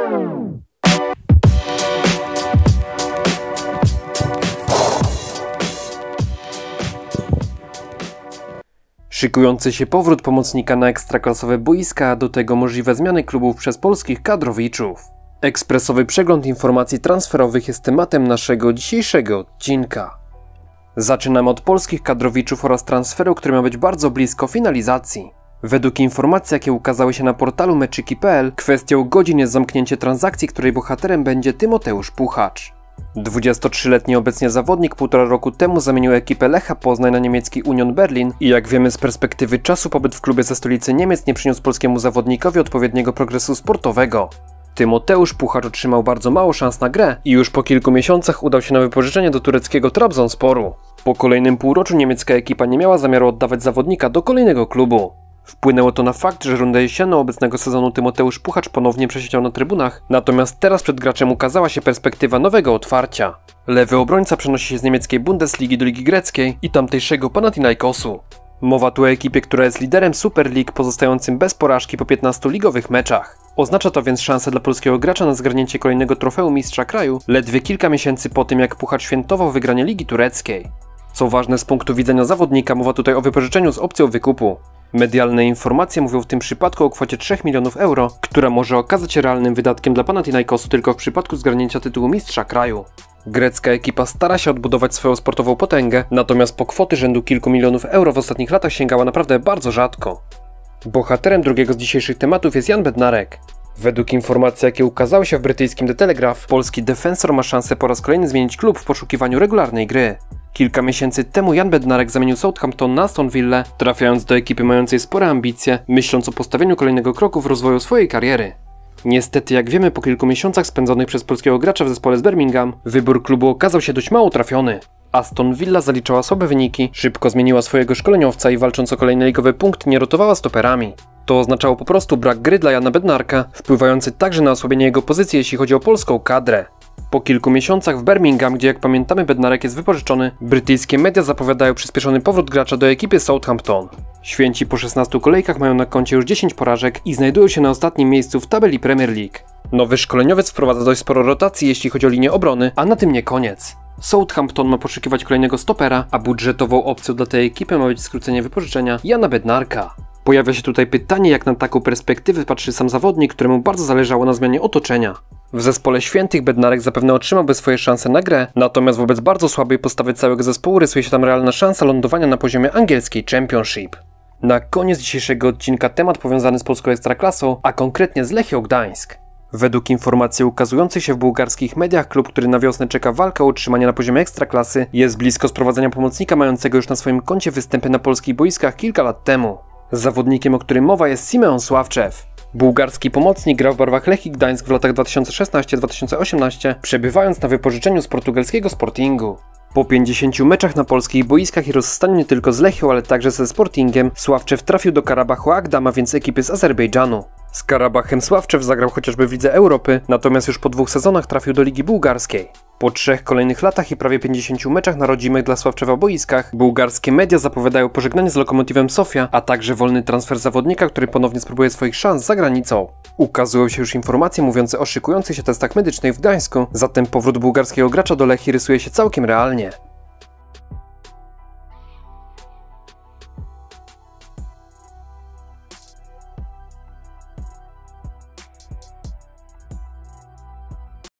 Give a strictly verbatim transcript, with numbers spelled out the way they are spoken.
Szykujący się powrót pomocnika na ekstraklasowe boiska, a do tego możliwe zmiany klubów przez polskich kadrowiczów. Ekspresowy przegląd informacji transferowych jest tematem naszego dzisiejszego odcinka. Zaczynamy od polskich kadrowiczów oraz transferu, który ma być bardzo blisko finalizacji. Według informacji, jakie ukazały się na portalu meczyki kropka p l, kwestią godzin jest zamknięcie transakcji, której bohaterem będzie Tymoteusz Puchacz. dwudziestotrzyletni obecnie zawodnik półtora roku temu zamienił ekipę Lecha Poznań na niemiecki Union Berlin i jak wiemy z perspektywy czasu pobyt w klubie ze stolicy Niemiec nie przyniósł polskiemu zawodnikowi odpowiedniego progresu sportowego. Tymoteusz Puchacz otrzymał bardzo mało szans na grę i już po kilku miesiącach udał się na wypożyczenie do tureckiego Trabzonsporu. Po kolejnym półroczu niemiecka ekipa nie miała zamiaru oddawać zawodnika do kolejnego klubu. Wpłynęło to na fakt, że rundę jesienną obecnego sezonu Tymoteusz Puchacz ponownie przesiedział na trybunach, natomiast teraz przed graczem ukazała się perspektywa nowego otwarcia. Lewy obrońca przenosi się z niemieckiej Bundesligi do Ligi Greckiej i tamtejszego Panathinaikosu. Mowa tu o ekipie, która jest liderem Super League, pozostającym bez porażki po piętnastu ligowych meczach. Oznacza to więc szansę dla polskiego gracza na zgarnięcie kolejnego trofeum mistrza kraju, ledwie kilka miesięcy po tym jak Puchacz świętował wygranie Ligi Tureckiej. Co ważne z punktu widzenia zawodnika, mowa tutaj o wypożyczeniu z opcją wykupu. Medialne informacje mówią w tym przypadku o kwocie trzech milionów euro, która może okazać się realnym wydatkiem dla Panathinaikosu tylko w przypadku zgarnięcia tytułu mistrza kraju. Grecka ekipa stara się odbudować swoją sportową potęgę, natomiast po kwoty rzędu kilku milionów euro w ostatnich latach sięgała naprawdę bardzo rzadko. Bohaterem drugiego z dzisiejszych tematów jest Jan Bednarek. Według informacji, jakie ukazały się w brytyjskim The Telegraph, polski defensor ma szansę po raz kolejny zmienić klub w poszukiwaniu regularnej gry. Kilka miesięcy temu Jan Bednarek zamienił Southampton na Aston Villa, trafiając do ekipy mającej spore ambicje, myśląc o postawieniu kolejnego kroku w rozwoju swojej kariery. Niestety, jak wiemy, po kilku miesiącach spędzonych przez polskiego gracza w zespole z Birmingham, wybór klubu okazał się dość mało trafiony. Aston Villa zaliczała słabe wyniki, szybko zmieniła swojego szkoleniowca i walcząc o kolejny ligowy punkt nie rotowała stoperami. To oznaczało po prostu brak gry dla Jana Bednarka, wpływający także na osłabienie jego pozycji, jeśli chodzi o polską kadrę. Po kilku miesiącach w Birmingham, gdzie jak pamiętamy Bednarek jest wypożyczony, brytyjskie media zapowiadają przyspieszony powrót gracza do ekipy Southampton. Święci po szesnastu kolejkach mają na koncie już dziesięć porażek i znajdują się na ostatnim miejscu w tabeli Premier League. Nowy szkoleniowiec wprowadza dość sporo rotacji, jeśli chodzi o linię obrony, a na tym nie koniec. Southampton ma poszukiwać kolejnego stopera, a budżetową opcją dla tej ekipy ma być skrócenie wypożyczenia Jana Bednarka. Pojawia się tutaj pytanie, jak na taką perspektywę patrzy sam zawodnik, któremu bardzo zależało na zmianie otoczenia. W zespole świętych Bednarek zapewne otrzymałby swoje szanse na grę, natomiast wobec bardzo słabej postawy całego zespołu rysuje się tam realna szansa lądowania na poziomie angielskiej Championship. Na koniec dzisiejszego odcinka temat powiązany z polską ekstraklasą, a konkretnie z Lechią Gdańsk. Według informacji ukazujących się w bułgarskich mediach, klub, który na wiosnę czeka walkę o utrzymanie na poziomie ekstraklasy, jest blisko sprowadzenia pomocnika mającego już na swoim koncie występy na polskich boiskach kilka lat temu. Zawodnikiem, o którym mowa, jest Simeon Sławczew. Bułgarski pomocnik grał w barwach Lechii Gdańsk w latach dwa tysiące szesnastym do dwa tysiące osiemnastego, przebywając na wypożyczeniu z portugalskiego Sportingu. Po pięćdziesięciu meczach na polskich boiskach i rozstaniu nie tylko z Lechią, ale także ze Sportingiem, Sławczew trafił do Karabachu Agdam, a więc ekipy z Azerbejdżanu. Z Karabachem Sławczew zagrał chociażby w Lidze Europy, natomiast już po dwóch sezonach trafił do Ligi Bułgarskiej. Po trzech kolejnych latach i prawie pięćdziesięciu meczach na rodzimych dla Sławczewa boiskach, bułgarskie media zapowiadają pożegnanie z Lokomotywem Sofia, a także wolny transfer zawodnika, który ponownie spróbuje swoich szans za granicą. Ukazują się już informacje mówiące o szykujących się testach medycznych w Gdańsku, zatem powrót bułgarskiego gracza do Lechii rysuje się całkiem realnie.